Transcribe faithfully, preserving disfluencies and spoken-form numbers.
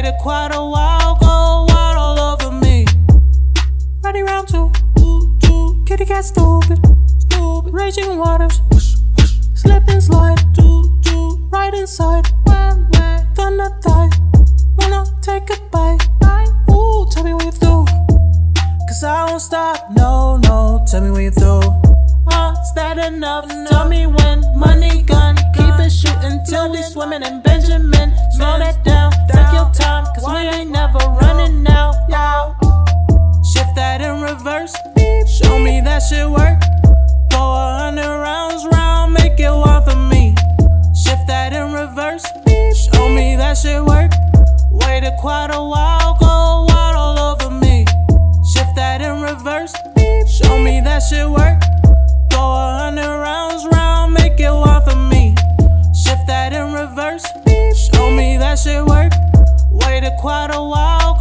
Waited quite a while, go wild all over me. Ready round two, two, two. Kitty cat stupid, stupid. Raging waters, whoosh, whoosh. Slip and slide, do, do. Right inside, where, where? Thunder die. Wanna take a bite, bite. Ooh, tell me when you through, cause I won't stop, no, no. Tell me when you through. Uh, is that enough? enough? Tell me when. Money gun, keep it shooting till we swimming in Benjamin. Slow that down, take your time, cause we ain't never running out, yeah. Shift that in reverse, show me that shit work. Go a hundred rounds round, make it wild for me. Shift that in reverse, show me that shit work. Waited quite a while, go wild all over me. Shift that in reverse, show me that shit work. Go a hundred rounds round, make it wild for me. Shift that in reverse, show me that shit work. Waited quite a while.